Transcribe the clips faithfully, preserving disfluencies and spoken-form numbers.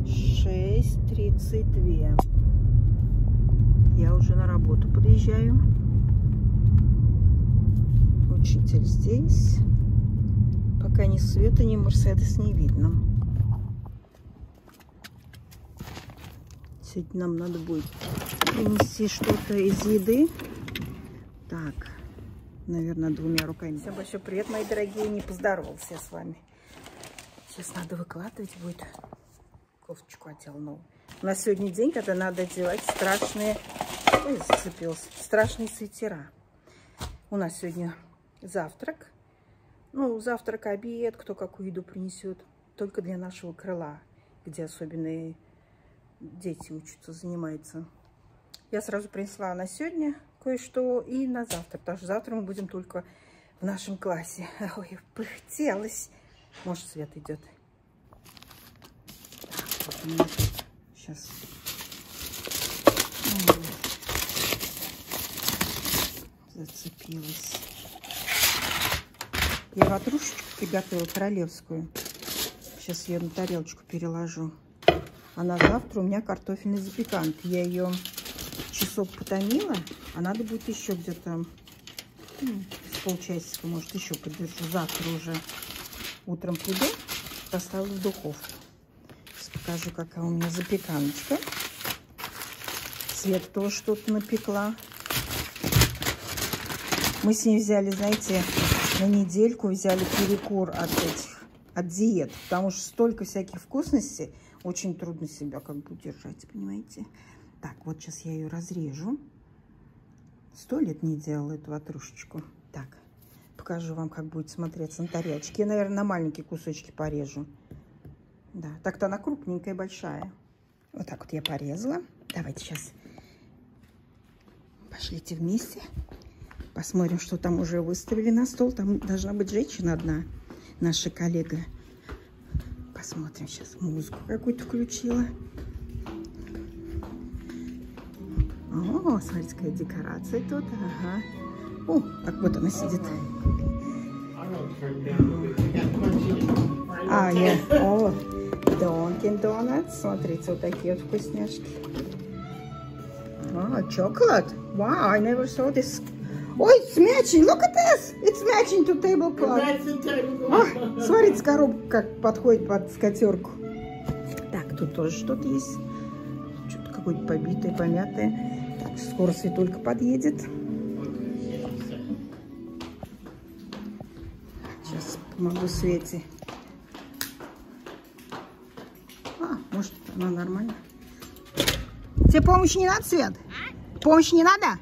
шесть тридцать два. Я уже на работу подъезжаю. Учитель здесь. Пока ни Света, ни Мерседес не видно. Сегодня нам надо будет принести что-то из еды. Так, наверное, двумя руками. Всем большой привет, мои дорогие. Не поздоровался я с вами. Сейчас надо выкладывать будет. Кофточку одел новую. У нас сегодня день, когда надо одевать страшные... Ой, зацепился. Страшные свитера. У нас сегодня завтрак. Ну, завтрак, обед, кто какую еду принесет. Только для нашего крыла, где особенные дети учатся, занимаются. Я сразу принесла на сегодня кое-что и на завтра. Потому что завтра мы будем только в нашем классе. Ой, пыхтелось. Может, Свет идет. Так, вот у меня тут сейчас... Зацепилась. Я ватрушечку приготовила королевскую. Сейчас я на тарелочку переложу. А на завтра у меня картофельный запеканка. Я ее часок потомила, а надо будет еще где-то ну, с полчасика, может, еще подержу. Завтра уже утром приду, поставлю в духовку. Сейчас покажу, какая у меня запеканочка. Света тоже что-то напекла. Мы с ней взяли, знаете, на недельку взяли перекур от этих, от диет, потому что столько всяких вкусностей, очень трудно себя как бы удержать, понимаете? Так, вот сейчас я ее разрежу. Сто лет не делала эту ватрушечку. Так, покажу вам, как будет смотреться на тарелочке. Я, наверное, на маленькие кусочки порежу. Да, так-то она крупненькая, большая. Вот так вот я порезала. Давайте сейчас пошлите вместе. Посмотрим, что там уже выставили на стол. Там должна быть женщина одна, наша коллега. Посмотрим сейчас. Музыку какую-то включила. О, смотрите, какая декорация тут. Ага. О, так вот она сидит. А, я. О, Dunkin' Donuts. Смотрите, вот такие вот вкусняшки. О, chocolate. Wow, I never saw this. Ой, it's matching. Look at this. It's matching to tablecloth. О, смотрите, коробка как подходит под скатерку. Так, тут тоже что-то есть. Что-то какое-то побитое, помятое. Так, скоро Светулька подъедет. Сейчас помогу Свете. А, может, она нормально. Тебе помощи не надо, Свет? Помощи не надо?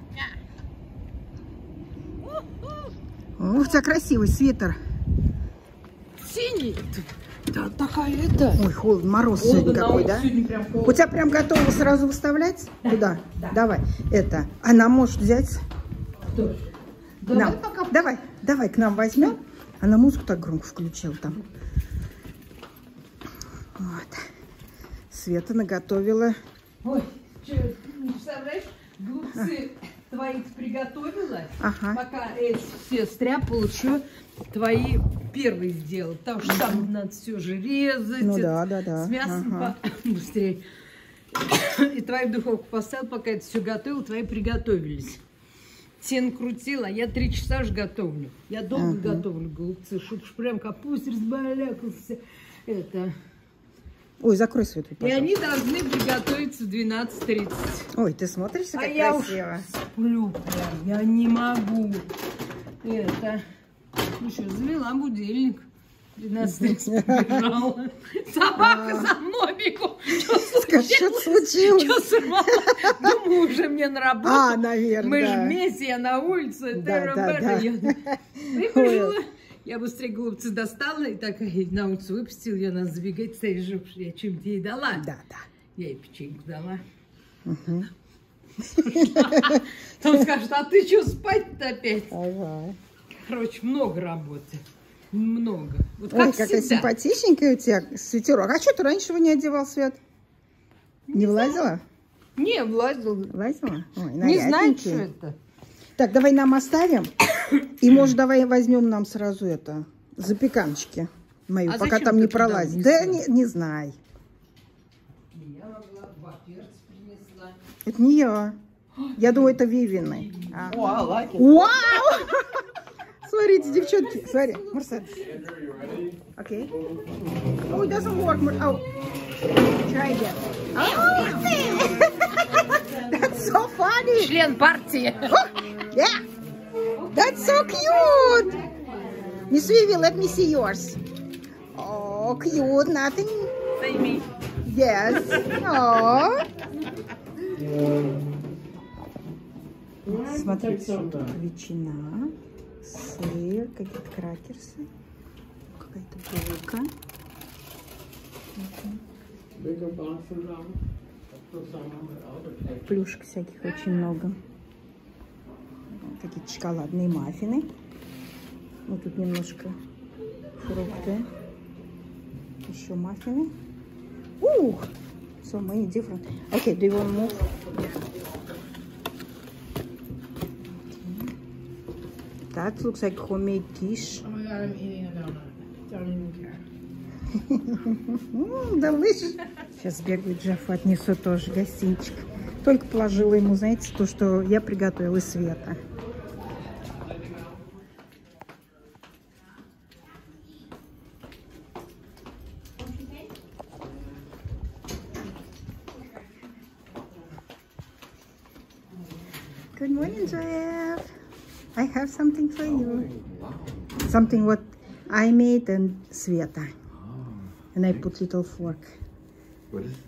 Ух, у тебя красивый свитер. Синий. Да, такая это. Ой, холодно, мороз сегодня какой, да? У тебя прям готово сразу выставлять? Да. Куда? Да. Давай. Это. Она может взять. Кто? Давай, нам. Пока... давай, давай к нам возьмем. Она музыку так громко включила там. Вот. Света наготовила. Ой, что, не представляешь, голубцы а. твои приготовила, ага. Пока эти все стряпала, что твои первые сделала. Потому что там надо все же резать. Ну да, да, да. С мясом ага. по... быстрее. И твои в духовку поставил, пока это все готовила, твои приготовились. Те накрутила, а я три часа же готовлю. Я долго ага. готовлю голубцы, чтобы прям капуст разбалякался. Это... Ой, закрой свет, пожалуйста. И они должны приготовиться в двенадцать тридцать. Ой, ты смотришь, как а красиво. Я уж сплю прям, я не могу. Это, ну что, завела будильник. двенадцать тридцать побежала. Собака за мной бегу. Что случилось? Что сорвала? Думаю, уже мне на работу. А, наверное. Мы же вместе, я на улице. Да, да, да. Выбежала. Я быстрее голубцы достала и так на улицу выпустила, ее надо забегать, стоишь, я чем-то ей дала. Да, да. Я ей печеньку дала. Угу. Там скажет, а ты что, спать-то опять? Ага. Короче, много работы. Много. Вот ой, как какая всегда. симпатичненькая у тебя свитерок. А что ты раньше его не одевал, Свет? Не, не влазила? Не, влазила. Влазила? Ой, не знаю, что это. Так, давай нам оставим. И, может, давай возьмем нам сразу это, запеканочки мою, а пока там не пролазит. Да, не, не знаю. А перец принесла. Это не я. Я думаю, это Вивины. А. Oh, I like it. Вау! Смотрите, девчонки. Смотри, Мерседес. Окей. Oh, it doesn't work. Oh. Try again. Oh, that's so funny. Член партии. Oh, yeah. That's so cute. Miss Vivi, let me see yours. Oh, cute. Nothing. Say me. Yes. Oh. Смотрите, тут ветчина, сыр, какие-то кракерсы, какая-то булка. Плюшек всяких очень много. Какие-то шоколадные маффины. Вот тут немножко фрукты. Еще маффины. Ух! So many different. Okay, do you want more? That looks like homemade quiche. Oh my god, I'm eating a donut. Don't even care. Mmm, delicious. Сейчас бегаю, Джеффу отнесу тоже гостинчик. Только положила ему, знаете, то, что я приготовила из Света. Good morning, Jeff. I have something for you. Oh, wow. Something what I made and Sveta. Oh, And I put little fork. what is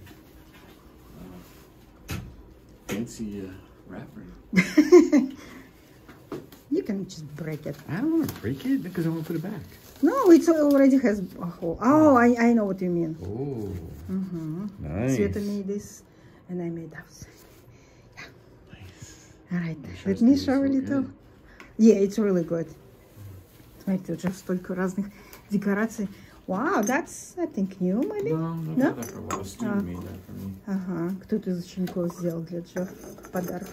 uh, fancy uh, wrapper? You can just break it. I don't want to break it because I want to put it back. No, it already has a hole. Oh, I, I know what you mean. Oh, Mm-hmm. nice. Sveta made this and I made outside. Nice. All right, sure let it's me gonna be show so a little. good. Yeah, it's really good. Смотрите, уже столько разных декораций. Wow, that's, I think, new, maybe? No, no, No? no? That for a while. A student Ah. made that for me. Ага, кто-то из учеников сделал для Джеффа подарок.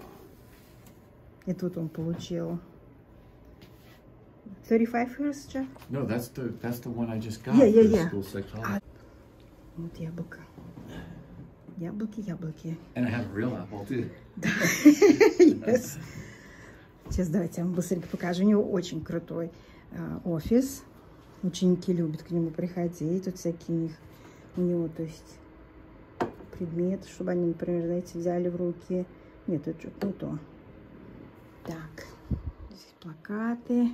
И тут он получил. thirty-five years, Jeff? No, that's the that's the one I just got. Yeah, yeah, for the yeah. School psychology. Ah. Вот яблоко. Яблоки, яблоки. And I have a real apple too. Yes. Сейчас давайте я вам быстренько покажу. У него очень крутой э, офис. Ученики любят к нему приходить. Тут всякие у них, у него, то есть, предметы, чтобы они, например, знаете, взяли в руки. Нет, это что-то не то. Так, здесь плакаты.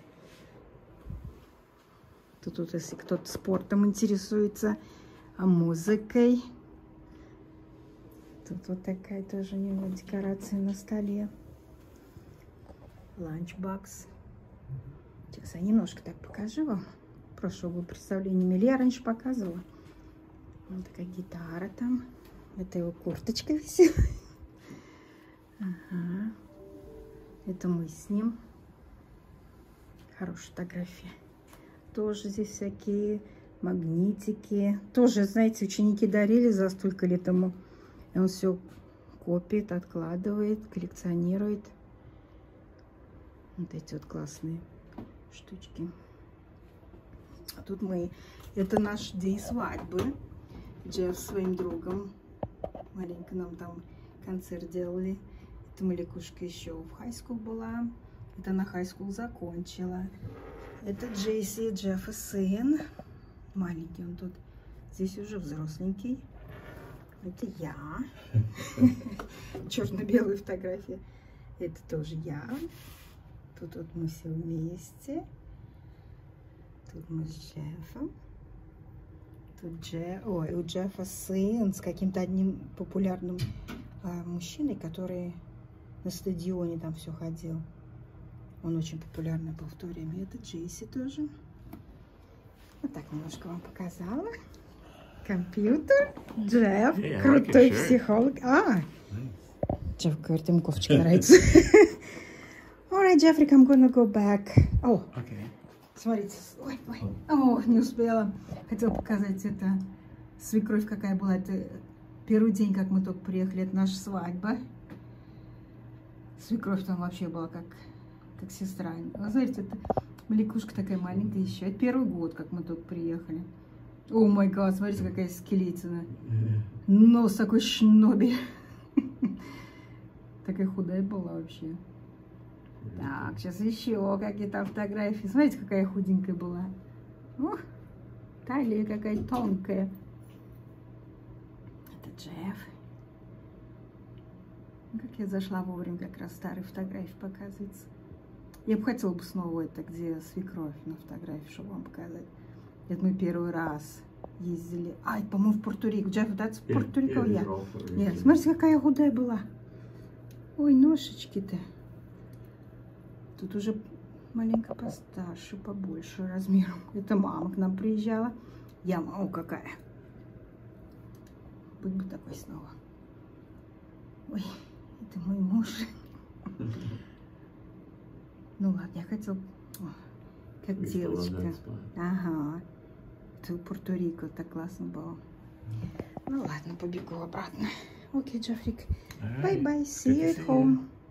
Тут, тут если кто-то спортом интересуется, а музыкой. Тут вот такая тоже у него декорация на столе. Ланчбокс. Сейчас я немножко так покажу вам. Прошлого представления я раньше показывала. Вот такая гитара там. Это его курточка висит. Ага. Это мы с ним. Хорошая фотография. Тоже здесь всякие магнитики. Тоже, знаете, ученики дарили за столько лет ему. И он все копит, откладывает, коллекционирует. Вот эти вот классные штучки. А тут мы... Это наш день свадьбы. Джефф с своим другом. Маленько нам там концерт делали. Это Маликушка еще в хай-скул была. Это на хай-скул закончила. Это Джейси, Джеффа сын. Маленький он тут. Здесь уже взросленький. Это я. Черно-белая фотография. Это тоже я. Тут вот мы все вместе. Тут мы с Джеффом. Тут Джефф... Ой, у Джеффа сын с каким-то одним популярным а, мужчиной, который на стадионе там все ходил. Он очень популярный был в то время. Это Джейси тоже. Вот так немножко вам показала. Компьютер. Джефф. Yeah, Крутой like it, sure. психолог. А! Nice. Джефф говорит, ему кофточка нравится. Alright, Jeffrey, I'm gonna go back. О, Okay. смотрите. Ой, ой. О, не успела. Хотела показать это. Свекровь какая была. Это первый день, как мы только приехали. Это наша свадьба. Свекровь там вообще была как, как сестра. Вы знаете, это Маликушка такая маленькая еще. Это первый год, как мы только приехали. О май гад, смотрите, какая скелетина. Нос такой шноби. Такая худая была вообще. Так, сейчас еще какие-то фотографии. Смотрите, какая худенькая была. Ух, талия какая тонкая. Это Джефф. Как я зашла вовремя, как раз старые фотографии показывается. Я бы хотела бы снова это, где свекровь на фотографии, чтобы вам показать. Это мы первый раз ездили. Ай, по-моему, в Пуэрто-Рико. Джефф, that's Пуэрто-Рико, я. Нет, смотрите, какая худая была. Ой, ножички-то. Тут уже маленько постарше, побольше размером. Это мама к нам приезжала. Я, о, какая. Быть бы такой снова. Ой, это мой муж. Ну ладно, я хотела... О, как девочка. Ага. Это в Пуэрто-Рико так классно было. Ну ладно, побегу обратно. Окей, Джеффрик. Bye-bye. See you at home.